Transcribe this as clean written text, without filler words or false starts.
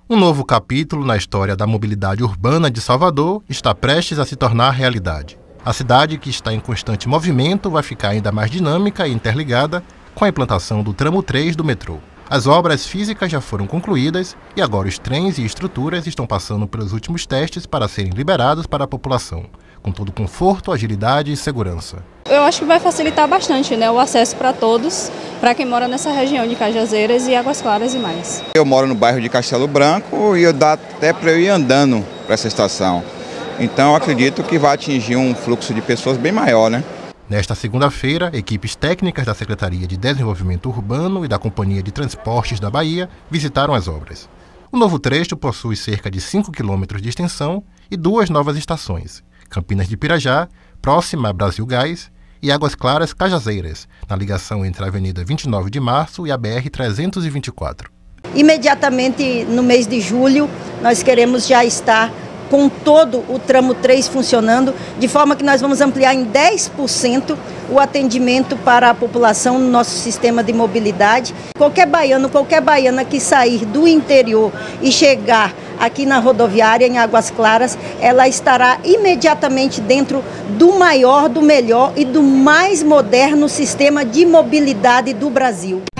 Um novo capítulo na história da mobilidade urbana de Salvador está prestes a se tornar realidade. A cidade, que está em constante movimento, vai ficar ainda mais dinâmica e interligada com a implantação do tramo 3 do metrô. As obras físicas já foram concluídas e agora os trens e estruturas estão passando pelos últimos testes para serem liberados para a população, com todo conforto, agilidade e segurança. Eu acho que vai facilitar bastante, o acesso para todos, para quem mora nessa região de Cajazeiras e Águas Claras e mais. Eu moro no bairro de Castelo Branco e dá até para eu ir andando para essa estação. Então eu acredito que vai atingir um fluxo de pessoas bem maior, Nesta segunda-feira, equipes técnicas da Secretaria de Desenvolvimento Urbano e da Companhia de Transportes da Bahia visitaram as obras. O novo trecho possui cerca de 5 quilômetros de extensão e 2 novas estações: Campinas de Pirajá, próxima a Brasil Gás, e Águas Claras Cajazeiras, na ligação entre a Avenida 29 de Março e a BR-324. Imediatamente no mês de julho, nós queremos já estar com todo o tramo 3 funcionando, de forma que nós vamos ampliar em 10% o atendimento para a população no nosso sistema de mobilidade. Qualquer baiano, qualquer baiana que sair do interior e chegar aqui na rodoviária, em Águas Claras, ela estará imediatamente dentro do maior, do melhor e do mais moderno sistema de mobilidade do Brasil.